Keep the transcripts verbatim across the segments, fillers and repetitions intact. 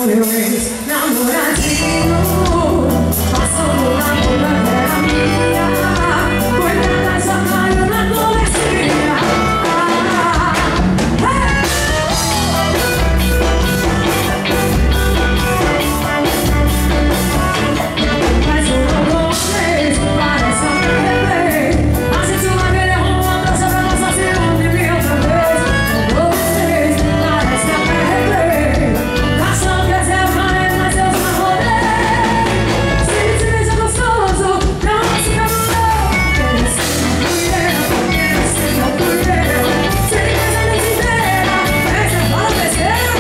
meu ex-namoradinho passou no namoro da era minha. Coitada, já caiu na conversinha. Mas o meu fez, parece até replay. A gente uma vez arrumando, já vai lançar ciúme de mim outra vez. O meu fez, parece até replay. Caixão quer dizer o caneco, mas eu já rodei. Se ele te deixa gostoso, não fica no meu. Quer ser não fui eu, quer ser não fui eu. Se ele fez a noite inteira, é que você fala besteira.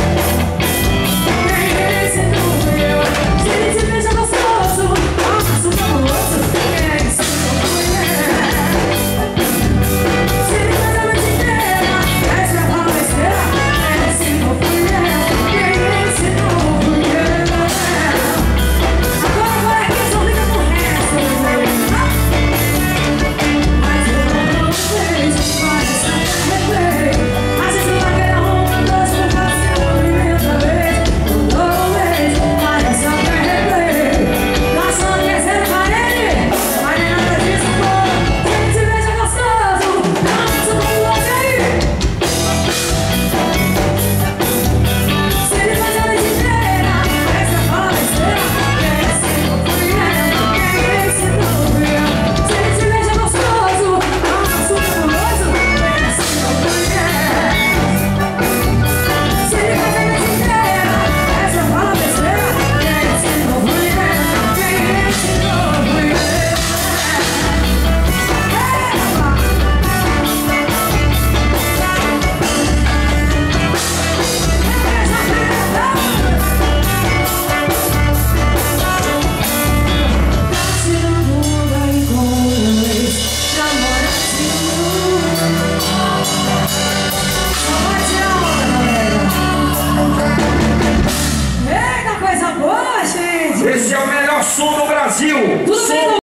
Quem esse não fui eu. Se ele te deixa gostoso, não faço famoso. Quem esse não fui eu. Se ele fez a noite inteira, é que você fala besteira. Quem esse não fui eu. Quem esse não fui eu. Agora vai aqui, só liga pro resto. Mas eu não fez, parece até replay. A gente vai querer arrumar dois por causa de ciúme outra vez. Toda vez, parece até replay. Caixão quer ser parede, mas nem nada disso, pô. Se ele te veja gostoso, não faço famoso aí. Se ele faz a noite inteira, é que você fala besteira. Quem esse não fui eu, quem esse não fui eu. Se ele te veja gostoso, não faço famoso. Quem esse não fui eu. Se ele faz a noite inteira, é que você fala besteira. Quem esse não fui eu, quem esse não fui eu. Esse é o melhor som do Brasil! Tudo bem,